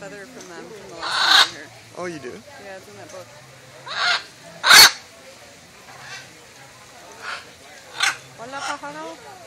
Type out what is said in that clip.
feather from them from the last time we were here. Oh, you do? Yeah, it's in that book. Hola, pájaro.